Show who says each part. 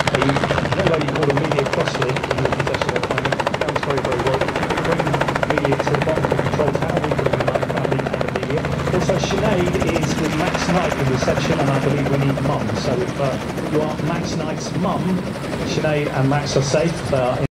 Speaker 1: a little lady called Amelia Crossley, who is possessed at the moment, sounds very, very well. Bring Amelia to the bottom of the control tower, we bring the family and Amelia. Also, Sinead is with Max Knight in reception, and I believe we need Mum. So if you are Max Knight's mum, Sinead and Max are safe.